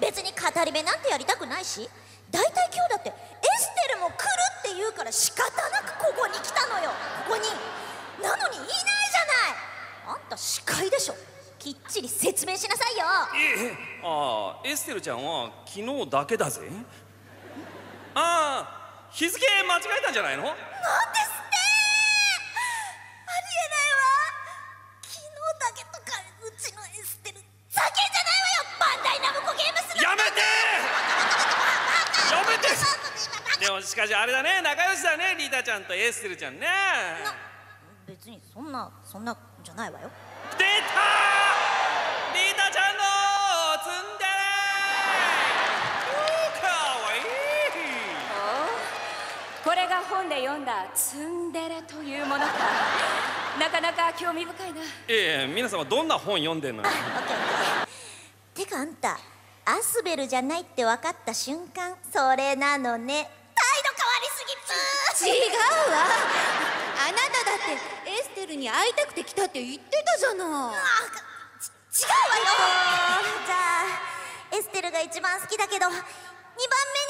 別に語り部なんてやりたくないし、だいたい今日だってエステルも来るって言うから仕方なくここに来たのよ。ここに。なのにいないじゃない。あんた司会でしょ。きっちり説明しなさいよ。 エステルちゃんは昨日だけだぜ。日付間違えたんじゃないの？なんですって。 ありえないわ。昨日だけとかうちのエステルざけんじゃないわよ。バンダイナムコゲームスのやめてやめて。でもしかしあれだね、仲良しだね、リータちゃんとエステルちゃんね。 別にそんなじゃないわよ。 出たリータちゃんのツンデレ。かわいい。 これが本で読んだツンデレというものか。なかなか興味深いな。 皆様どんな本読んでんのよ。 オッケーオッケー。てかあんたアスベルじゃないって分かった瞬間、それなのね。態度変わりすぎ違うわ。あなただってエステルに会いたくて来たって言ってたじゃない。 違うわよ。じゃあエステルが一番好きだけど2番目